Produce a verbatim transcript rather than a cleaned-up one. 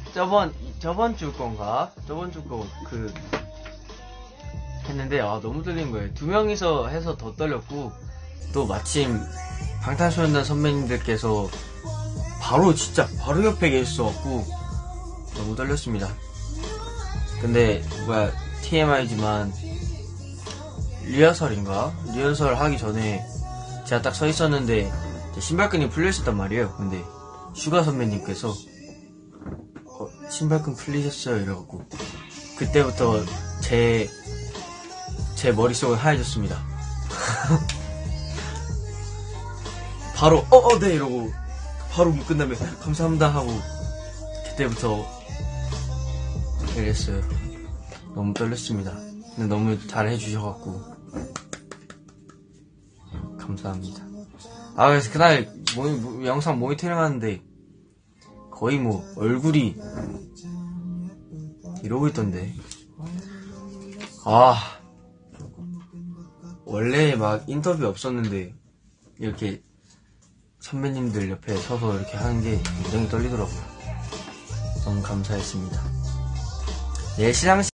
저번 저번 주 건가? 저번 주 거 그 했는데 아 너무 떨리는 거예요. 두 명이서 해서 더 떨렸고 또 마침 방탄소년단 선배님들께서 바로 진짜 바로 옆에 계셨어갖고 너무 떨렸습니다. 근데 뭐야 티엠아이지만 리허설인가? 리허설 하기 전에 제가 딱 서 있었는데 신발끈이 풀려 있었단 말이에요. 근데 슈가 선배님께서 어, 신발끈 풀리셨어요 이래갖고 그때부터 제 제 머릿속은 하얘졌습니다. 바로 어어 네 이러고 바로 묶은 다음에 감사합니다 하고 그때부터 이랬어요. 너무 떨렸습니다. 근데 너무 잘 해주셔갖고 감사합니다. 아 그래서 그날 모니, 모, 영상 모니터링 하는데 거의 뭐 얼굴이 이러고 있던데. 아 원래 막 인터뷰 없었는데 이렇게 선배님들 옆에 서서 이렇게 하는 게 굉장히 떨리더라고요. 너무 감사했습니다. 내일 시상식